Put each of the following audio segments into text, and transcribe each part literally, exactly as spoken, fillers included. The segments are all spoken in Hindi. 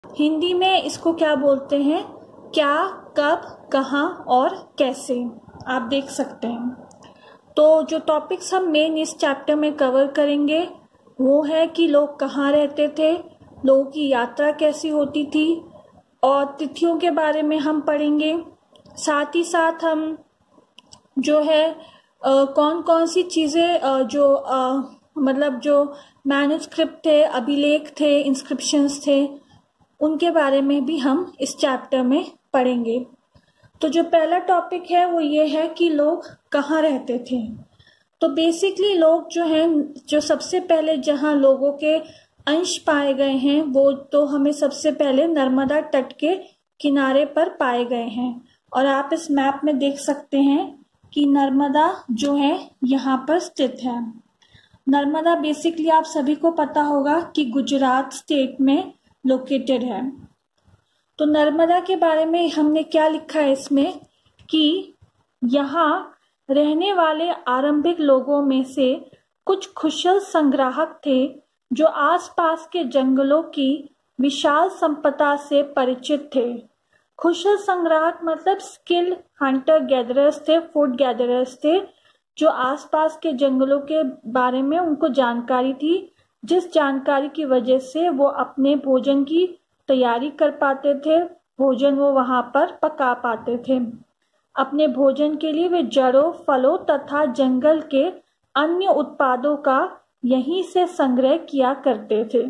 हिंदी में इसको क्या बोलते हैं, क्या, कब, कहाँ और कैसे, आप देख सकते हैं। तो जो टॉपिक्स हम मेन इस चैप्टर में कवर करेंगे वो है कि लोग कहाँ रहते थे, लोगों की यात्रा कैसी होती थी, और तिथियों के बारे में हम पढ़ेंगे। साथ ही साथ हम जो है आ, कौन कौन सी चीज़ें जो आ, मतलब जो मैन्युस्क्रिप्ट थे, अभिलेख थे, इंस्क्रिप्शंस थे, उनके बारे में भी हम इस चैप्टर में पढ़ेंगे। तो जो पहला टॉपिक है वो ये है कि लोग कहाँ रहते थे। तो बेसिकली लोग जो हैं, जो सबसे पहले जहाँ लोगों के अंश पाए गए हैं वो तो हमें सबसे पहले नर्मदा तट के किनारे पर पाए गए हैं। और आप इस मैप में देख सकते हैं कि नर्मदा जो है यहाँ पर स्थित है। नर्मदा बेसिकली आप सभी को पता होगा कि गुजरात स्टेट में लोकेटेड है। तो नर्मदा के बारे में हमने क्या लिखा है इसमें कि यहाँ रहने वाले आरंभिक लोगों में से कुछ कुशल संग्राहक थे जो आसपास के जंगलों की विशाल संपदा से परिचित थे। कुशल संग्राहक मतलब स्किल हंटर गैदरर्स थे, फूड गैदरर्स थे, जो आसपास के जंगलों के बारे में उनको जानकारी थी, जिस जानकारी की वजह से वो अपने भोजन की तैयारी कर पाते थे, भोजन वो वहाँ पर पका पाते थे। अपने भोजन के लिए वे जड़ों, फलों तथा जंगल के अन्य उत्पादों का यहीं से संग्रह किया करते थे।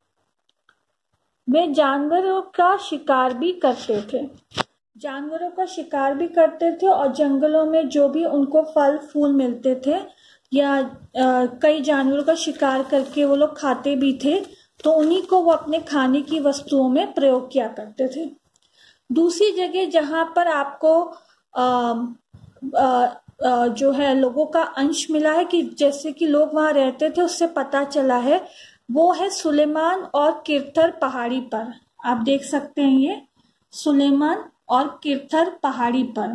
वे जानवरों का शिकार भी करते थे जानवरों का शिकार भी करते थे और जंगलों में जो भी उनको फल फूल मिलते थे या आ, कई जानवरों का शिकार करके वो लोग खाते भी थे, तो उन्हीं को वो अपने खाने की वस्तुओं में प्रयोग किया करते थे। दूसरी जगह जहाँ पर आपको आ, आ, आ, जो है लोगों का अंश मिला है कि जैसे कि लोग वहाँ रहते थे, उससे पता चला है, वो है सुलेमान और किरथर पहाड़ी पर। आप देख सकते हैं ये सुलेमान और किरथर पहाड़ी पर।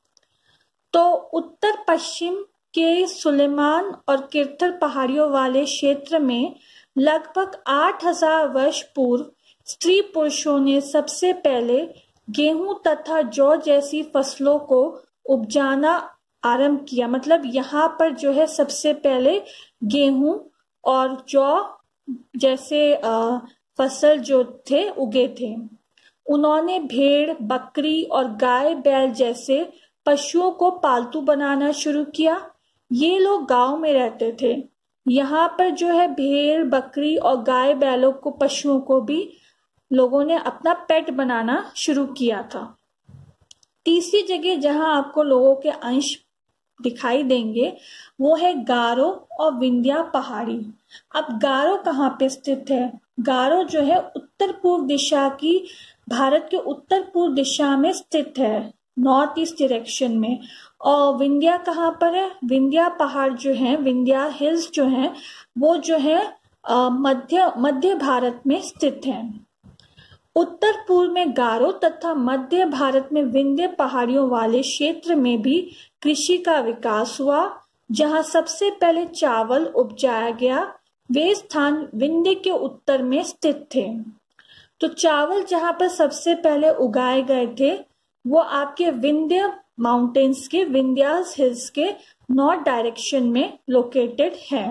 तो उत्तर पश्चिम के सुलेमान और किरथर पहाड़ियों वाले क्षेत्र में लगभग आठ हजार वर्ष पूर्व स्त्री पुरुषों ने सबसे पहले गेहूं तथा जौ जैसी फसलों को उपजाना आरंभ किया। मतलब यहाँ पर जो है सबसे पहले गेहूं और जौ जैसे फसल जो थे उगे थे। उन्होंने भेड़, बकरी और गाय बैल जैसे पशुओं को पालतू बनाना शुरू किया। ये लोग गांव में रहते थे। यहाँ पर जो है भेड़, बकरी और गाय बैलों को, पशुओं को भी लोगों ने अपना पेट बनाना शुरू किया था। तीसरी जगह जहां आपको लोगों के अंश दिखाई देंगे वो है गारो और विंध्या पहाड़ी। अब गारो कहाँ पे स्थित है? गारो जो है उत्तर पूर्व दिशा की, भारत के उत्तर पूर्व दिशा में स्थित है, नॉर्थ ईस्ट डायरेक्शन में। और विंध्या कहाँ पर है? विंध्या पहाड़ जो है, विंध्या हिल्स जो है, वो जो है मध्य मध्य भारत में स्थित है। उत्तर पूर्व में गारो तथा मध्य भारत में विंध्य पहाड़ियों वाले क्षेत्र में भी कृषि का विकास हुआ। जहां सबसे पहले चावल उपजाया गया, वे स्थान विंध्य के उत्तर में स्थित थे। तो चावल जहां पर सबसे पहले उगाए गए थे वो आपके विंध्य माउंटेन्स के, विंध्यास हिल्स के नॉर्थ डायरेक्शन में लोकेटेड है।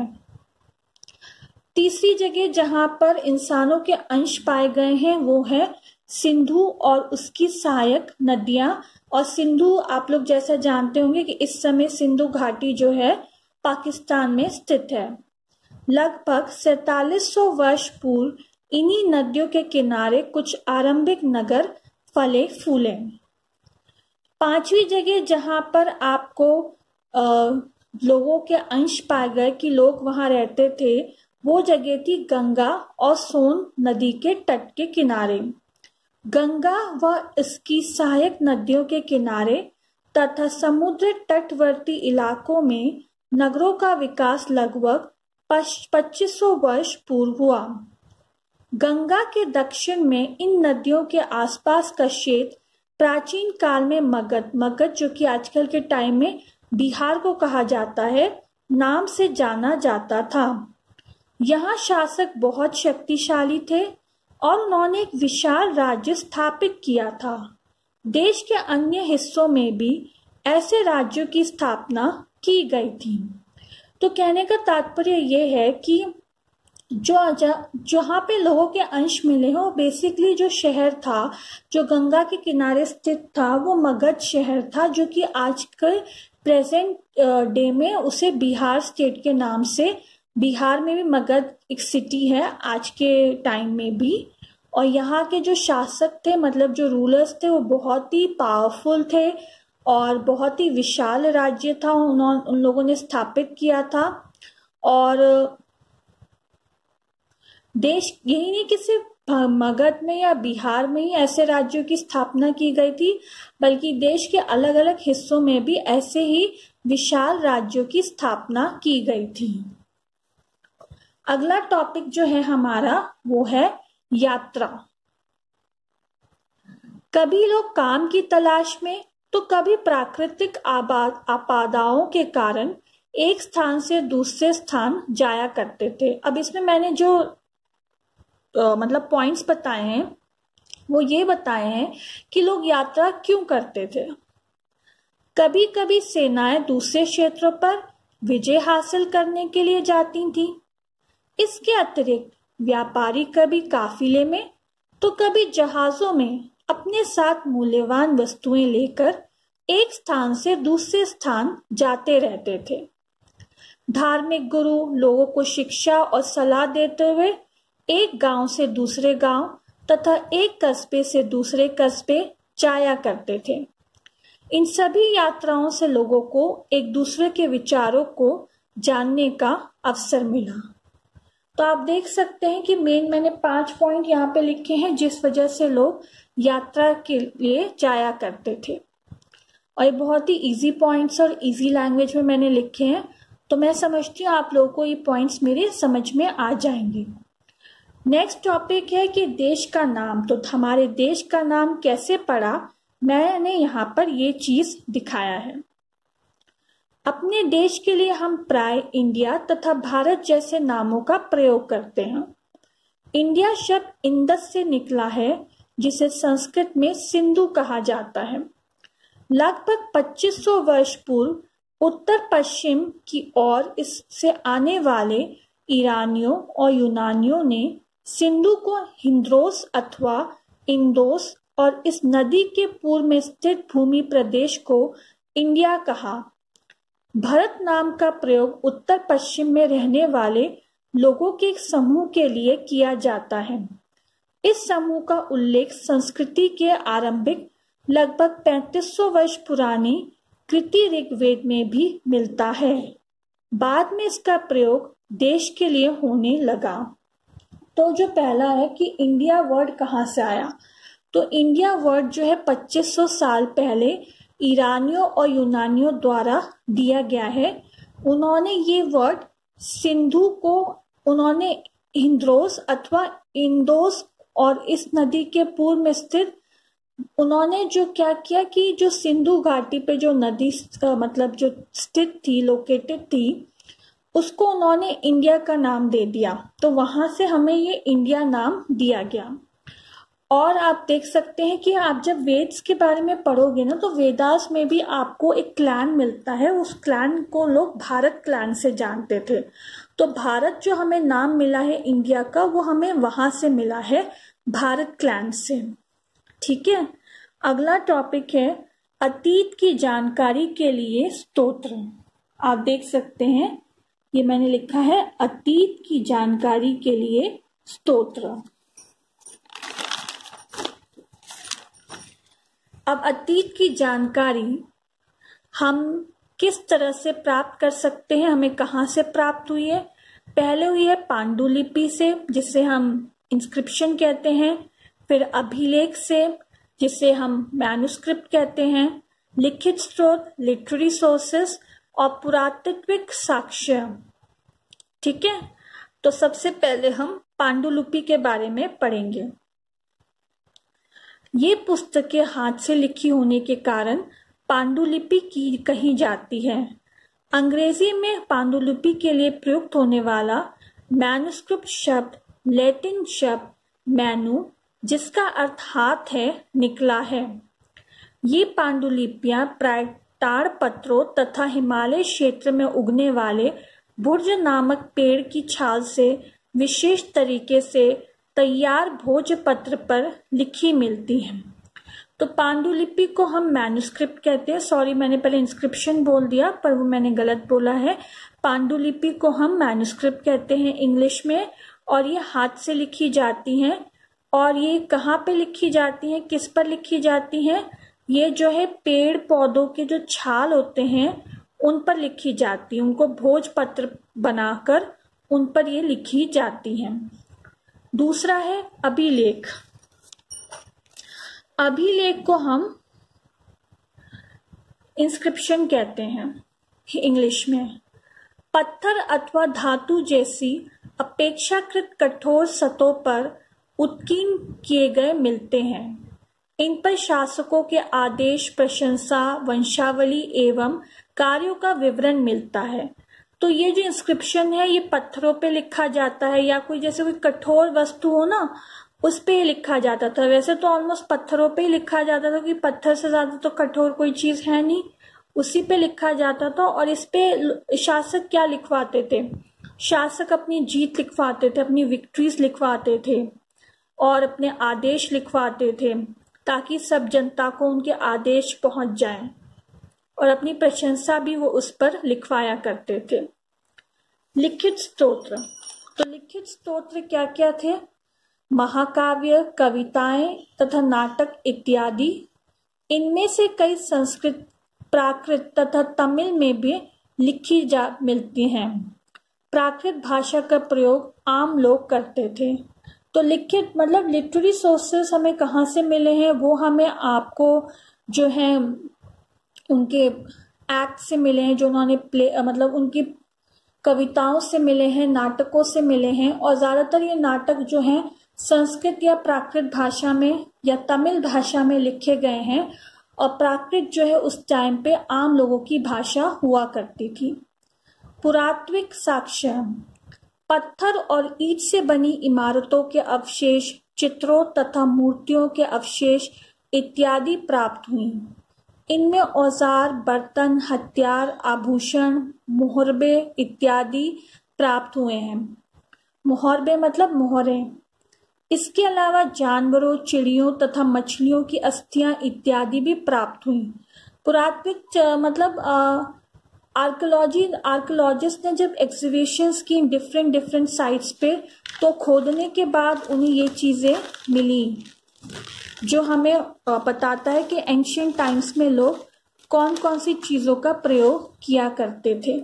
तीसरी जगह जहां पर इंसानों के अंश पाए गए हैं वो है सिंधु और उसकी सहायक नदियां। और सिंधु आप लोग जैसा जानते होंगे कि इस समय सिंधु घाटी जो है पाकिस्तान में स्थित है। लगभग सैतालीस सौ वर्ष पूर्व इन्हीं नदियों के किनारे कुछ आरंभिक नगर फले फूले। पांचवी जगह जहां पर आपको आ, लोगों के अंश पाए गए कि लोग वहां रहते थे, वो जगह थी गंगा और सोन नदी के तट के किनारे। गंगा व इसकी सहायक नदियों के किनारे तथा समुद्र तटवर्ती इलाकों में नगरों का विकास लगभग पच्चीस सौ वर्ष पूर्व हुआ। गंगा के दक्षिण में इन नदियों के आसपास का क्षेत्र प्राचीन काल में मगध मगध जो कि आजकल के टाइम में बिहार को कहा जाता है, नाम से जाना जाता था। यहाँ शासक बहुत शक्तिशाली थे और उन्होंने एक विशाल राज्य स्थापित किया था। देश के अन्य हिस्सों में भी ऐसे राज्यों की स्थापना की गई थी। तो कहने का तात्पर्य यह है कि जो जहाँ पे लोगों के अंश मिले हैं वो बेसिकली जो शहर था जो गंगा के किनारे स्थित था वो मगध शहर था, जो कि आजकल प्रेजेंट डे में उसे बिहार स्टेट के नाम से, बिहार में भी मगध एक सिटी है आज के टाइम में भी। और यहाँ के जो शासक थे, मतलब जो रूलर्स थे, वो बहुत ही पावरफुल थे और बहुत ही विशाल राज्य था उन्होंने उन लोगों ने स्थापित किया था। और देश यही नहीं कि सिर्फ मगध में या बिहार में ही ऐसे राज्यों की स्थापना की गई थी, बल्कि देश के अलग अलग हिस्सों में भी ऐसे ही विशाल राज्यों की स्थापना की गई थी। अगला टॉपिक जो है हमारा वो है यात्रा। कभी लोग काम की तलाश में तो कभी प्राकृतिक आपदाओं के कारण एक स्थान से दूसरे स्थान जाया करते थे। अब इसमें मैंने जो आ, मतलब पॉइंट्स बताए हैं वो ये बताए हैं कि लोग यात्रा क्यों करते थे। कभी कभी सेनाएं दूसरे क्षेत्रों पर विजय हासिल करने के लिए जाती थीं। इसके अतिरिक्त व्यापारी कभी काफिले में तो कभी जहाजों में अपने साथ मूल्यवान वस्तुएं लेकर एक स्थान से दूसरे स्थान जाते रहते थे। धार्मिक गुरु लोगों को शिक्षा और सलाह देते हुए एक गांव से दूसरे गांव तथा एक कस्बे से दूसरे कस्बे जाया करते थे। इन सभी यात्राओं से लोगों को एक दूसरे के विचारों को जानने का अवसर मिला। तो आप देख सकते हैं कि मेन मैंने पांच पॉइंट यहाँ पे लिखे हैं जिस वजह से लोग यात्रा के लिए जाया करते थे। और ये बहुत ही इजी पॉइंट्स और इजी लैंग्वेज में मैंने लिखे हैं, तो मैं समझती हूँ आप लोगों को ये पॉइंट्स मेरे समझ में आ जाएंगे। नेक्स्ट टॉपिक है कि देश का नाम। तो हमारे देश का नाम कैसे पड़ा, मैंने यहाँ पर ये चीज दिखाया है। अपने देश के लिए हम प्राय इंडिया तथा भारत जैसे नामों का प्रयोग करते हैं। इंडिया शब्द इंदस से निकला है जिसे संस्कृत में सिंधु कहा जाता है। लगभग पच्चीस सौ वर्ष पूर्व उत्तर पश्चिम की ओर इससे आने वाले ईरानियों और यूनानियों ने सिंधु को हिंद्रोस अथवा इंदोस और इस नदी के पूर्व में स्थित भूमि प्रदेश को इंडिया कहा। भारत नाम का प्रयोग उत्तर पश्चिम में रहने वाले लोगों के एक समूह के लिए किया जाता है। इस समूह का उल्लेख संस्कृति के आरंभिक लगभग पैंतीस सौ वर्ष पुरानी कृति ऋग्वेद में भी मिलता है। बाद में इसका प्रयोग देश के लिए होने लगा। तो जो पहला है कि इंडिया वर्ड कहाँ से आया, तो इंडिया वर्ड जो है पच्चीस सौ साल पहले ईरानियों और यूनानियों द्वारा दिया गया है। उन्होंने ये वर्ड सिंधु को उन्होंने हिंद्रोस अथवा इंदोस और इस नदी के पूर्व में स्थित, उन्होंने जो क्या किया कि जो सिंधु घाटी पे जो नदी मतलब जो स्थित थी, लोकेटेड थी, उसको उन्होंने इंडिया का नाम दे दिया। तो वहां से हमें ये इंडिया नाम दिया गया। और आप देख सकते हैं कि आप जब वेद्स के बारे में पढ़ोगे ना तो वेदास में भी आपको एक क्लैन मिलता है। उस क्लैन को लोग भारत क्लैन से जानते थे। तो भारत जो हमें नाम मिला है इंडिया का, वो हमें वहां से मिला है, भारत क्लैन से। ठीक है, अगला टॉपिक है अतीत की जानकारी के लिए स्तोत्र। आप देख सकते हैं ये मैंने लिखा है अतीत की जानकारी के लिए स्तोत्र। अब अतीत की जानकारी हम किस तरह से प्राप्त कर सकते हैं, हमें कहाँ से प्राप्त हुई है। पहले हुई है पांडुलिपि से जिसे हम इंस्क्रिप्शन कहते हैं, फिर अभिलेख से जिसे हम मैन्युस्क्रिप्ट कहते हैं, लिखित स्रोत लिटरेरी सोर्सेस और पुरातात्विक साक्ष्य। ठीक है, तो सबसे पहले हम पांडुलिपि के बारे में पढ़ेंगे। ये पुस्तकें हाथ से लिखी होने के कारण पांडुलिपि की कही जाती है। अंग्रेजी में पांडुलिपि के लिए प्रयुक्त होने वाला मैन्युस्क्रिप्ट शब्द लैटिन शब्द मेनू, जिसका अर्थ हाथ है, निकला है। ये पांडुलिपियां प्राय ताड़पत्रों तथा हिमालय क्षेत्र में उगने वाले बुर्ज नामक पेड़ की छाल से विशेष तरीके से तैयार भोजपत्र पर लिखी मिलती हैं। तो पांडुलिपि को हम मैन्युस्क्रिप्ट कहते हैं। सॉरी, मैंने पहले इंस्क्रिप्शन बोल दिया, पर वो मैंने गलत बोला है। पांडुलिपि को हम मैन्युस्क्रिप्ट कहते हैं इंग्लिश में, और ये हाथ से लिखी जाती हैं। और ये कहाँ पे लिखी जाती हैं, किस पर लिखी जाती हैं? ये जो है पेड़ पौधों के जो छाल होते हैं उन पर लिखी जाती है। उनको भोजपत्र बनाकर उन पर ये लिखी जाती हैं। दूसरा है अभिलेख। अभिलेख को हम इंस्क्रिप्शन कहते हैं इंग्लिश में। पत्थर अथवा धातु जैसी अपेक्षाकृत कठोर सतहों पर उत्कीर्ण किए गए मिलते हैं। इन पर शासकों के आदेश, प्रशंसा, वंशावली एवं कार्यों का विवरण मिलता है। तो ये जो इंस्क्रिप्शन है ये पत्थरों पे लिखा जाता है, या कोई जैसे कोई कठोर वस्तु हो ना उस पे लिखा जाता था। वैसे तो ऑलमोस्ट पत्थरों पे ही लिखा जाता था, क्योंकि पत्थर से ज्यादा तो कठोर कोई चीज है नहीं, उसी पे लिखा जाता था। और इस पे शासक क्या लिखवाते थे? शासक अपनी जीत लिखवाते थे, अपनी विक्ट्रीज लिखवाते थे और अपने आदेश लिखवाते थे, ताकि सब जनता को उनके आदेश पहुंच जाएं, और अपनी प्रशंसा भी वो उस पर लिखवाया करते थे। लिखित स्तोत्र। तो लिखित स्तोत्र क्या क्या थे? महाकाव्य, कविताएं तथा नाटक इत्यादि। इनमें से कई संस्कृत, प्राकृत तथा तमिल में भी लिखी जा मिलती हैं। प्राकृत भाषा का प्रयोग आम लोग करते थे। तो लिखित मतलब लिटरेरी सोर्सेस हमें कहाँ से मिले हैं? वो हमें आपको जो है उनके एक्ट से मिले हैं, जो उन्होंने प्ले मतलब उनकी कविताओं से मिले हैं, नाटकों से मिले हैं। और ज्यादातर ये नाटक जो हैं संस्कृत या प्राकृत भाषा में या तमिल भाषा में लिखे गए हैं। और प्राकृत जो है उस टाइम पे आम लोगों की भाषा हुआ करती थी। पुरातात्विक साक्ष्य। पत्थर और ईंट से बनी इमारतों के अवशेष, चित्रों तथा मूर्तियों के अवशेष इत्यादि प्राप्त हुई। इनमें औजार, बर्तन, हथियार, आभूषण, मुहरबे इत्यादि प्राप्त हुए हैं। मुहरबे मतलब मोहरे। इसके अलावा जानवरों, चिड़ियों तथा मछलियों की अस्थियां इत्यादि भी प्राप्त हुई। पुरातात्विक मतलब आर्कियोलॉजी आर्कियोलॉजिस्ट ने जब एग्जीबिशंस की डिफरेंट डिफरेंट साइट्स पे, तो खोदने के बाद उन्हें ये चीजें मिली, जो हमें बताता है कि एंशिएंट टाइम्स में लोग कौन कौन सी चीजों का प्रयोग किया करते थे।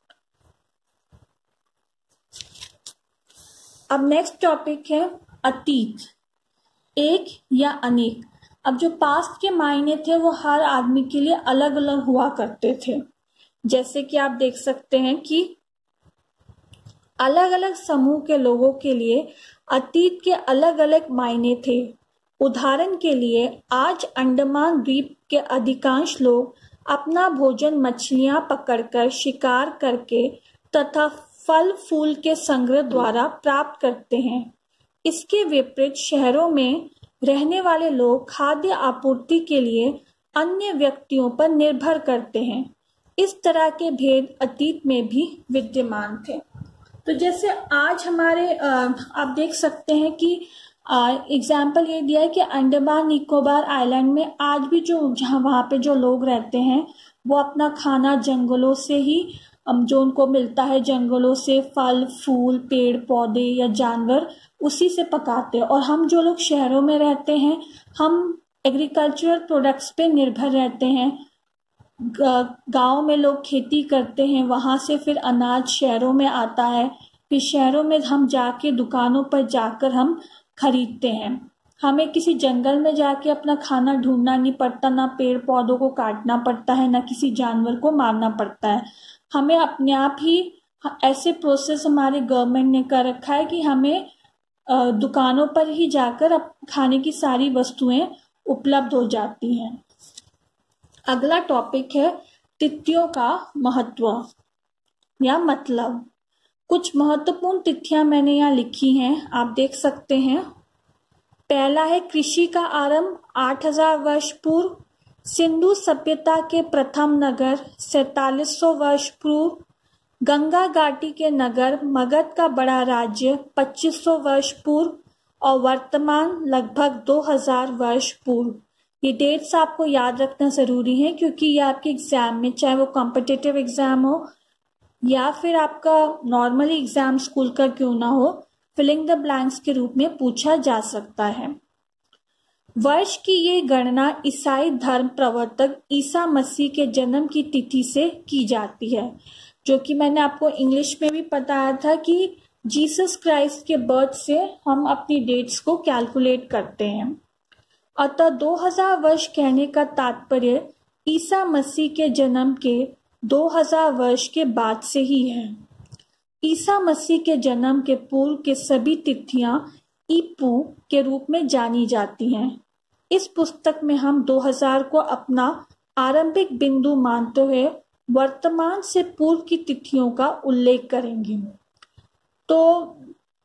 अब नेक्स्ट टॉपिक है अतीत, एक या अनेक। अब जो पास्ट के मायने थे वो हर आदमी के लिए अलग अलग हुआ करते थे। जैसे कि आप देख सकते हैं कि अलग अलग समूह के लोगों के लिए अतीत के अलग अलग मायने थे। उदाहरण के लिए आज अंडमान द्वीप के अधिकांश लोग अपना भोजन मछलियां पकड़कर, शिकार करके तथा फल फूल के संग्रह द्वारा प्राप्त करते हैं। इसके विपरीत शहरों में रहने वाले लोग खाद्य आपूर्ति के लिए अन्य व्यक्तियों पर निर्भर करते हैं। इस तरह के भेद अतीत में भी विद्यमान थे। तो जैसे आज हमारे आप देख सकते हैं कि एग्जाम्पल ये दिया है कि अंडमान निकोबार आइलैंड में आज भी जो जहाँ वहाँ पे जो लोग रहते हैं वो अपना खाना जंगलों से ही, जो उनको मिलता है जंगलों से फल फूल, पेड़ पौधे या जानवर, उसी से पकाते हैं। और हम जो लोग शहरों में रहते हैं हम एग्रीकल्चरल प्रोडक्ट्स पे निर्भर रहते हैं। गांव में लोग खेती करते हैं, वहां से फिर अनाज शहरों में आता है, फिर शहरों में हम जाके दुकानों पर जाकर हम खरीदते हैं। हमें किसी जंगल में जाके अपना खाना ढूंढना नहीं पड़ता, ना पेड़ पौधों को काटना पड़ता है, ना किसी जानवर को मारना पड़ता है। हमें अपने आप ही ऐसे प्रोसेस हमारे गवर्नमेंट ने कर रखा है कि हमें दुकानों पर ही जाकर खाने की सारी वस्तुएं उपलब्ध हो जाती हैं। अगला टॉपिक है तिथियों का महत्व या मतलब। कुछ महत्वपूर्ण तिथियां मैंने यहाँ लिखी हैं, आप देख सकते हैं। पहला है कृषि का आरंभ आठ हजार वर्ष पूर्व, सिंधु सभ्यता के प्रथम नगर सैतालीस सौ वर्ष पूर्व, गंगा घाटी के नगर मगध का बड़ा राज्य पच्चीस सौ वर्ष पूर्व और वर्तमान लगभग दो हजार वर्ष पूर्व। ये डेट्स आपको याद रखना ज़रूरी है क्योंकि ये आपके एग्ज़ाम में, चाहे वो कॉम्पिटिटिव एग्ज़ाम हो या फिर आपका नॉर्मली एग्ज़ाम स्कूल का क्यों ना हो, फिलिंग द ब्लैंक्स के रूप में पूछा जा सकता है। वर्ष की ये गणना ईसाई धर्म प्रवर्तक ईसा मसीह के जन्म की तिथि से की जाती है, जो कि मैंने आपको इंग्लिश में भी बताया था कि जीसस क्राइस्ट के बर्थ से हम अपनी डेट्स को कैलकुलेट करते हैं। अतः दो हजार वर्ष कहने का तात्पर्य ईसा मसीह के जन्म के दो हजार वर्ष के बाद से ही है। ईसा मसीह के जन्म के पूर्व के सभी तिथियां ईपू के रूप में जानी जाती हैं। इस पुस्तक में हम दो हजार को अपना आरंभिक बिंदु मानते हुए वर्तमान से पूर्व की तिथियों का उल्लेख करेंगे। तो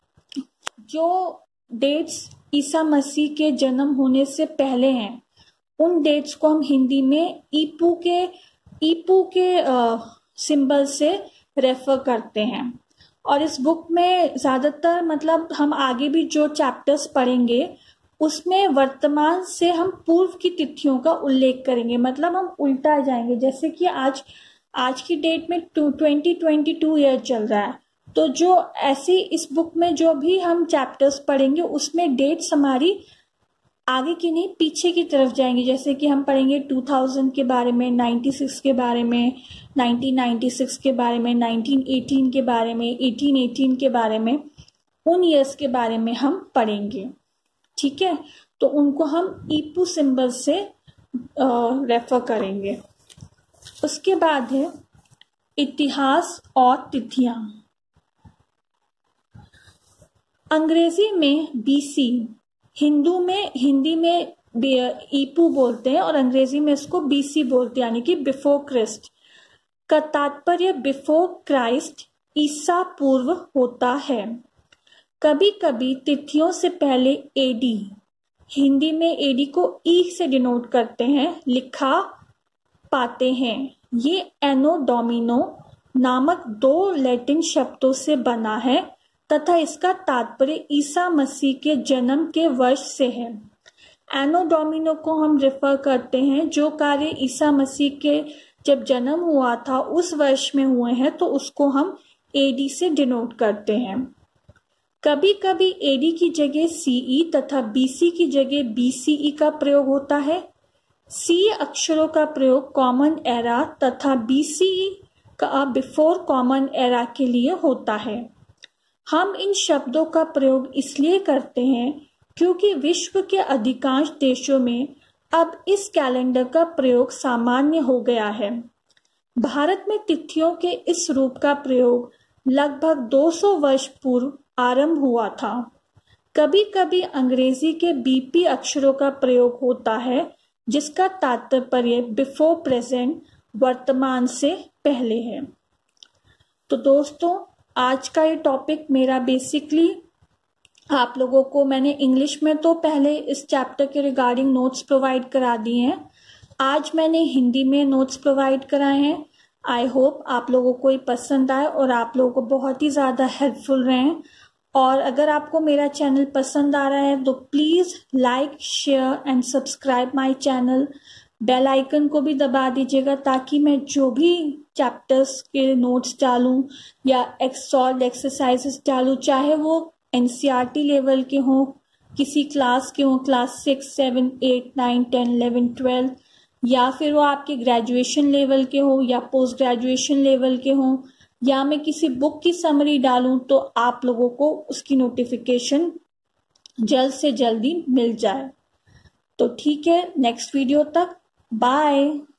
जो डेट्स ईसा मसीह के जन्म होने से पहले हैं, उन डेट्स को हम हिंदी में ईपू के ईपू के सिंबल से रेफर करते हैं। और इस बुक में ज़्यादातर मतलब हम आगे भी जो चैप्टर्स पढ़ेंगे उसमें वर्तमान से हम पूर्व की तिथियों का उल्लेख करेंगे, मतलब हम उल्टा जाएंगे। जैसे कि आज आज की डेट में ट्वेंटी ट्वेंटी टू ईयर चल रहा है, तो जो ऐसे इस बुक में जो भी हम चैप्टर्स पढ़ेंगे उसमें डेट्स हमारी आगे की नहीं पीछे की तरफ जाएंगी। जैसे कि हम पढ़ेंगे टू थाउज़ेंड के बारे में, नाइन्टी सिक्स के बारे में, नाइन्टीन नाइन्टी सिक्स के बारे में, नाइन्टीन एटीन के बारे में, एटीन एटीन के बारे में, उन ईयर्स के बारे में हम पढ़ेंगे। ठीक है, तो उनको हम ईपू सिंबल से रेफर करेंगे। उसके बाद है इतिहास और तिथियां। अंग्रेजी में बीसी, हिंदू में हिंदी में ईपू बोलते हैं और अंग्रेजी में इसको बीसी बोलते हैं, यानी कि बिफोर क्राइस्ट का तात्पर्य बिफोर क्राइस्ट ईसा पूर्व होता है। कभी कभी तिथियों से पहले एडी, हिंदी में एडी को ई से डिनोट करते हैं, लिखा पाते हैं। ये एनो डोमिनो नामक दो लैटिन शब्दों से बना है तथा इसका तात्पर्य ईसा मसीह के जन्म के वर्ष से है। एनो डोमिनो को हम रेफर करते हैं जो कार्य ईसा मसीह के जब जन्म हुआ था उस वर्ष में हुए हैं, तो उसको हम एडी से डिनोट करते हैं। कभी कभी एडी की जगह सीई तथा बीसी की जगह बीसीई का प्रयोग होता है। सी अक्षरों का प्रयोग कॉमन एरा तथा बीसीई का बिफोर कॉमन एरा के लिए होता है। हम इन शब्दों का प्रयोग इसलिए करते हैं क्योंकि विश्व के अधिकांश देशों में अब इस कैलेंडर का प्रयोग सामान्य हो गया है। भारत में तिथियों के इस रूप का प्रयोग लगभग दो सौ वर्ष पूर्व आरंभ हुआ था। कभी कभी अंग्रेजी के बीपी अक्षरों का प्रयोग होता है जिसका तात्पर्य बिफोर प्रेजेंट, वर्तमान से पहले है। तो दोस्तों, आज का ये टॉपिक मेरा बेसिकली आप लोगों को मैंने इंग्लिश में तो पहले इस चैप्टर के रिगार्डिंग नोट्स प्रोवाइड करा दिए हैं। आज मैंने हिंदी में नोट्स प्रोवाइड कराए हैं। आई होप आप लोगों को ये पसंद आए और आप लोगों को बहुत ही ज़्यादा हेल्पफुल रहे। और अगर आपको मेरा चैनल पसंद आ रहा है तो please like, share and subscribe my channel. Bell icon को भी दबा दीजिएगा ताकि मैं जो भी चैप्टर्स के नोट्स डालूं या एक्सॉल्व एक्सरसाइजेस डालूं, चाहे वो एनसीईआरटी लेवल के हों, किसी क्लास के हों, class six seven eight nine ten eleven twelve, या फिर वो आपके ग्रेजुएशन लेवल के हों या पोस्ट ग्रेजुएशन लेवल के हों, या मैं किसी बुक की समरी डालूं, तो आप लोगों को उसकी नोटिफिकेशन जल्द से जल्दी मिल जाए। तो ठीक है, नेक्स्ट वीडियो तक बाय।